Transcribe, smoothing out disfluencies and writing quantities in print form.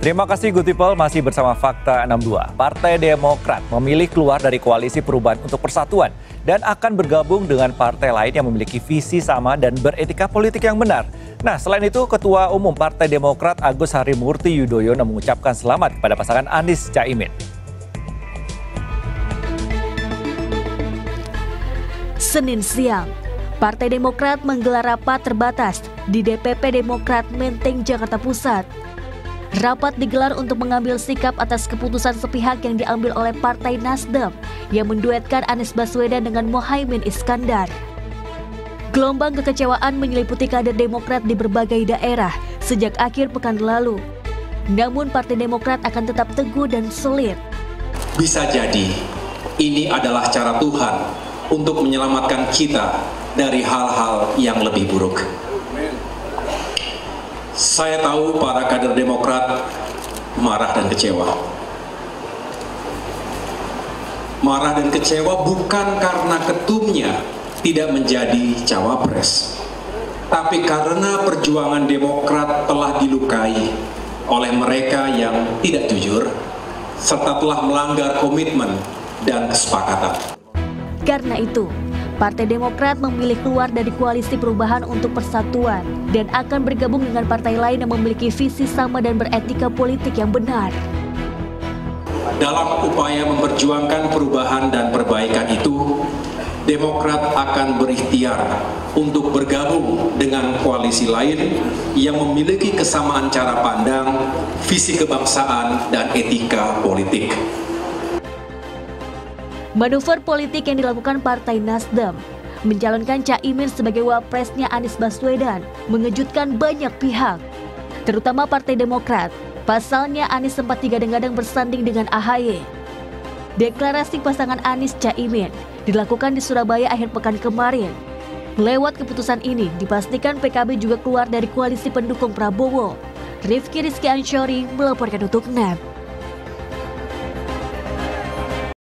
Terima kasih Good People, masih bersama Fakta 62. Partai Demokrat memilih keluar dari Koalisi Perubahan untuk Persatuan dan akan bergabung dengan partai lain yang memiliki visi sama dan beretika politik yang benar. Nah, selain itu, Ketua Umum Partai Demokrat Agus Harimurti Yudhoyono mengucapkan selamat kepada pasangan Anies Caimin. Senin siang, Partai Demokrat menggelar rapat terbatas di DPP Demokrat Menteng, Jakarta Pusat. Rapat digelar untuk mengambil sikap atas keputusan sepihak yang diambil oleh Partai Nasdem yang menduetkan Anies Baswedan dengan Mohaimin Iskandar. Gelombang kekecewaan menyeliputi kader Demokrat di berbagai daerah sejak akhir pekan lalu. Namun Partai Demokrat akan tetap teguh dan solid. Bisa jadi ini adalah cara Tuhan untuk menyelamatkan kita dari hal-hal yang lebih buruk. Saya tahu para kader Demokrat marah dan kecewa. Marah dan kecewa bukan karena ketumnya tidak menjadi cawapres, tapi karena perjuangan Demokrat telah dilukai oleh mereka yang tidak jujur, serta telah melanggar komitmen dan kesepakatan. Karena itu, Partai Demokrat memilih keluar dari Koalisi Perubahan untuk Persatuan dan akan bergabung dengan partai lain yang memiliki visi sama dan beretika politik yang benar. Dalam upaya memperjuangkan perubahan dan perbaikan itu, Demokrat akan berikhtiar untuk bergabung dengan koalisi lain yang memiliki kesamaan cara pandang, visi kebangsaan, dan etika politik. Manuver politik yang dilakukan Partai Nasdem mencalonkan Caimin sebagai wapresnya Anies Baswedan mengejutkan banyak pihak, terutama Partai Demokrat. Pasalnya Anies sempat digadang-gadang bersanding dengan AHY. Deklarasi pasangan Anies Caimin dilakukan di Surabaya akhir pekan kemarin. Lewat keputusan ini dipastikan PKB juga keluar dari koalisi pendukung Prabowo. Rizky Ansyori melaporkan untuk NET.